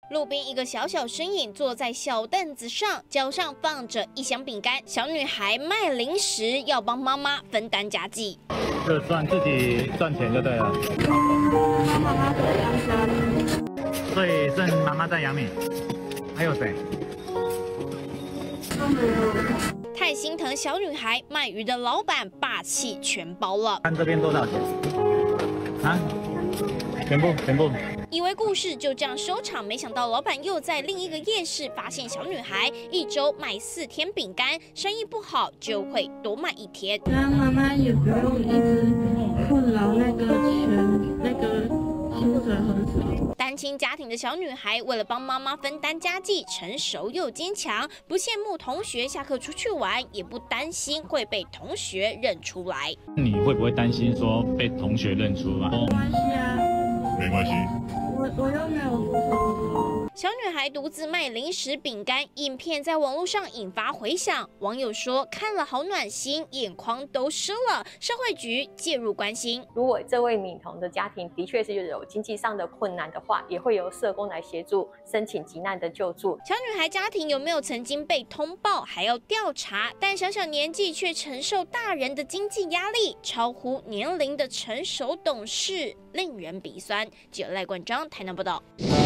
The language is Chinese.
路边一个小小身影坐在小凳子上，脚上放着一箱饼干。小女孩卖零食，要帮妈妈分担家计。 就自己赚钱就对了。 妈妈在养家里， 所以剩妈妈在养你，还有谁？ 都没有。 太心疼小女孩，卖鱼的老板霸气全包了。 看这边多少钱？啊？全部。 以为故事就这样收场，没想到老板又在另一个夜市发现小女孩一周卖4天饼干，生意不好就会多卖1天。 这样妈妈也不用一直困扰那个薪水很少。 单亲家庭的小女孩为了帮妈妈分担家计，成熟又坚强，不羡慕同学下课出去玩，也不担心会被同学认出来。 你会不会担心说被同学认出啊？ 没关系啊， 没关系。 我又没有做什么。 小女孩独自卖零食饼干，影片在网络上引发回响。网友说看了好暖心，眼眶都湿了。社会局介入关心， 如果这位女童的家庭的确是有经济上的困难的话，也会由社工来协助申请急难的救助。 小女孩家庭有没有曾经被通报，还要调查。但小小年纪却承受大人的经济压力，超乎年龄的成熟懂事，令人鼻酸。记者赖冠章台南报道。